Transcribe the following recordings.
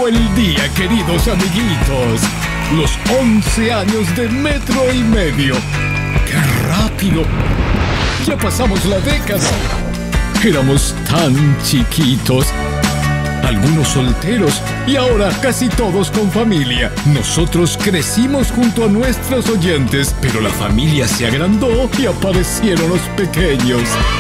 llegó el día, queridos amiguitos. Los 11 años de Metro y Medio. ¡Qué rápido! Ya pasamos la década. Éramos tan chiquitos. Algunos solteros y ahora casi todos con familia. Nosotros crecimos junto a nuestros oyentes, pero la familia se agrandó y aparecieron los pequeños.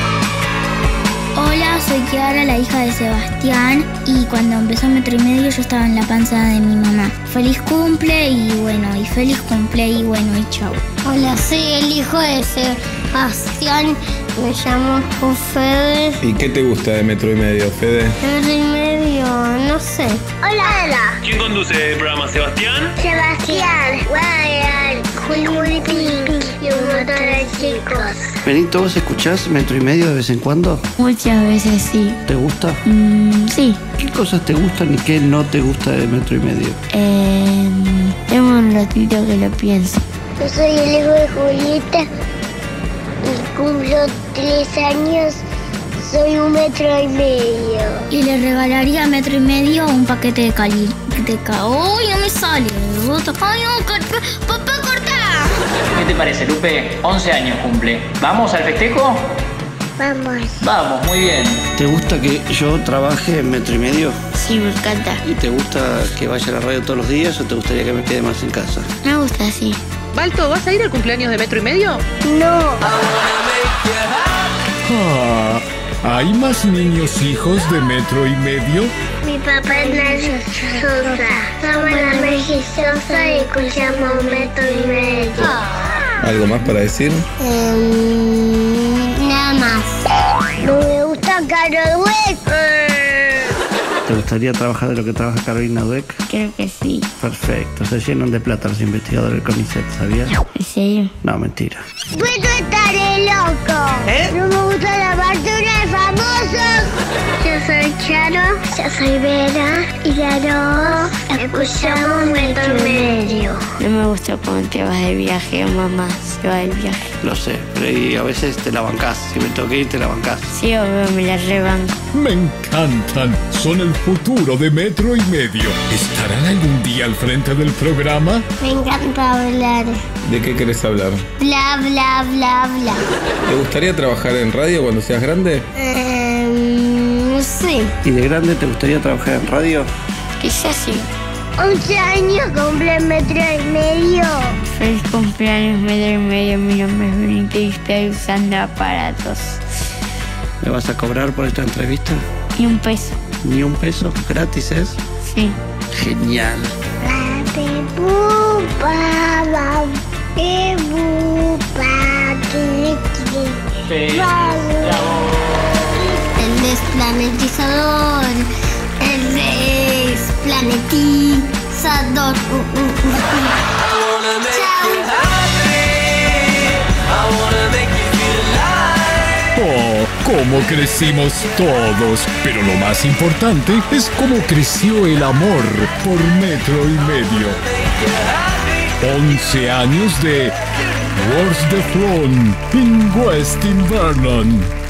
Hola, soy Kiara, la hija de Sebastián, y cuando empezó Metro y Medio yo estaba en la panza de mi mamá. Feliz cumple y bueno, y feliz cumple y bueno, y chau. Hola, soy el hijo de Sebastián, me llamo Fede. ¿Y qué te gusta de Metro y Medio, Fede? Metro y Medio, no sé. Hola. ¿Quién conduce el programa, Sebastián? Sebastián, Ryan, Juli Pink y un montón de chicos. Benito, ¿vos escuchás Metro y Medio de vez en cuando? Muchas veces sí. ¿Te gusta? Sí. ¿Qué cosas te gustan y qué no te gusta de Metro y Medio? Tengo un ratito que lo pienso. Yo soy el hijo de Julieta y cumplo 3 años. Soy 1,5 metros. Y le regalaría a Metro y Medio un paquete de cali. ¡Uy, no me sale! ¡Ay, no! ¡Papá, corta! ¿Qué te parece, Lupe? 11 años cumple. ¿Vamos al festejo? Vamos. Vamos, muy bien. ¿Te gusta que yo trabaje en Metro y Medio? Sí, me encanta. ¿Y te gusta que vaya a la radio todos los días o te gustaría que me quede más en casa? Me gusta, sí. Balto, ¿vas a ir al cumpleaños de Metro y Medio? No. ¿Hay más niños hijos de Metro y Medio? Mi papá es Nancy Sosa. Somos la Mejisosa y escuchamos Metro y Medio. ¿Algo más para decir? Nada más. No me gusta Carol Dweck. ¿Te gustaría trabajar de lo que trabaja Carolina Dweck? Creo que sí. Perfecto, se llenan de plata los investigadores del CONICET, ¿sabías? ¿En serio? No, mentira. Puedo estar loco. No me gusta la basura de famosos. Yo soy Charo. Yo soy Vera. Y la dos. Escuchamos Metro y Medio. No me gusta cuando te vas de viaje o mamá se va de viaje. Lo sé, pero y a veces te la bancás. Si me tengo que ir, te la bancás. Sí, obvio, me la rebanco. Me encantan. Son el futuro de Metro y Medio. ¿Estarán algún día al frente del programa? Me encanta hablar. ¿De qué querés hablar? Bla, bla, bla, bla. ¿Te gustaría trabajar en radio cuando seas grande? No sé. ¿Y de grande te gustaría trabajar en radio? Quizás sí. 11 años cumple Metro y Medio. Feliz cumpleaños, Metro y Medio. Mi nombre es Benito y estoy usando aparatos. ¿Me vas a cobrar por esta entrevista? Y un peso. ¿Ni un peso? ¿Gratis es? Sí. Genial. El desplanetizador. El desplanetizador. Oh, cómo crecimos todos. Pero lo más importante es cómo creció el amor por Metro y Medio. 11 años de Wars the Throne in West Invernon.